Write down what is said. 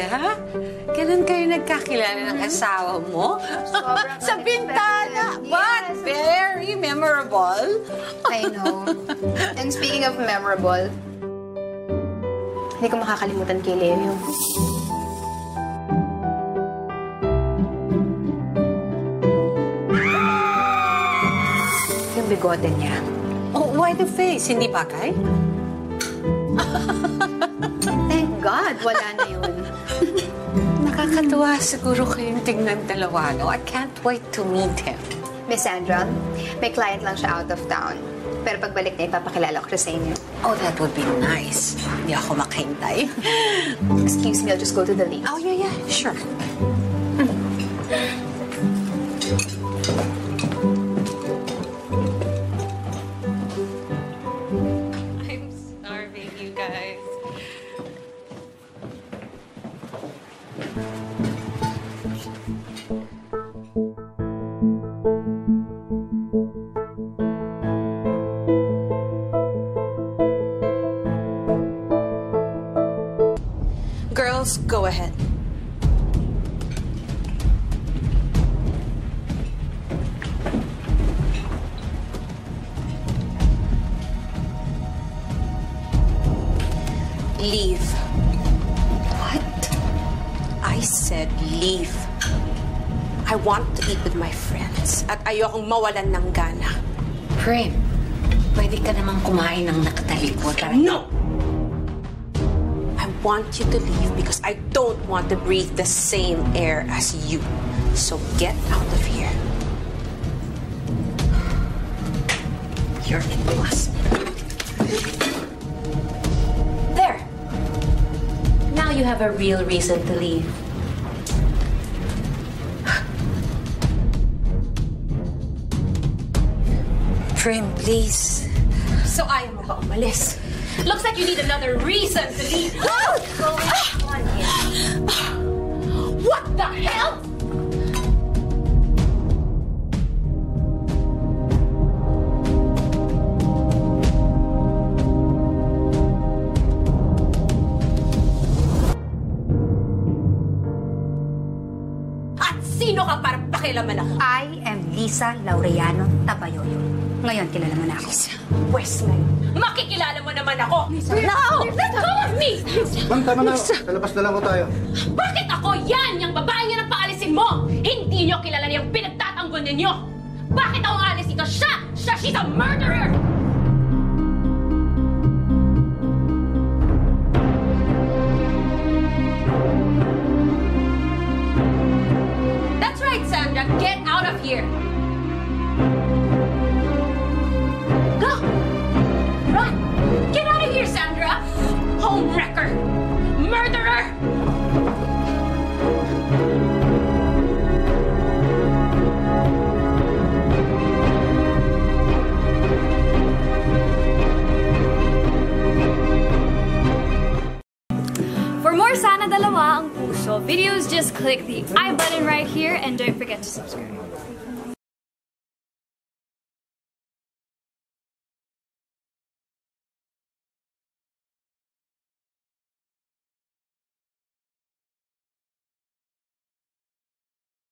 Talaga? Kailan kayo nagkakilala ng asawa mo? Sa bintana! But very memorable. I know. And speaking of memorable, hindi ko makakalimutan kay Leo yung bigote niya. Oh, why the face? Hindi bagay? Thank God, wala na yun. Nakakatuwa siguro kayong tingnan dalawa, no? I can't wait to meet him. Miss Sandra, may client lang siya out of town. Pero pagbalik niya, ipapakilala ko siya sa inyo. Oh, that would be nice. Hindi ako makahintay. Excuse me, I'll just go to the lift. Oh, yeah, sure. I'm starving, you guys. Girls, go ahead. Leave. What? I said leave. I want to eat with my friends at ayokong mawalan ng gana. Prem, pwede ka namang kumain ng nakatalikod. No! I want you to leave because I don't want to breathe the same air as you. So get out of here. You're impossible. There! Now you have a real reason to leave. Prim, please. So ayaw mo ba umalis? Looks like you need another reason to leave. What's going on here? What the hell? At sino ka para pakialaman ako? I am Lisa Laureano Tabayoyo. Ngayon, kilala mo na ako. Pwes ngayon, makikilala mo naman ako. No! Let go of me! Ma'am, tama na. Lalabas na lang ko tayo. Bakit ako yan? Yung babae niya nang paalisin mo! Hindi niyo kilala yung pinagtatanggol ninyo! Bakit ako alis dito? She's a murderer! That's right, Sandra. Get out of here! Go! Run! Get out of here, Sandra! Homewrecker! Murderer! For more Sana Dalawa ang Puso videos, just click the I button right here and don't forget to subscribe.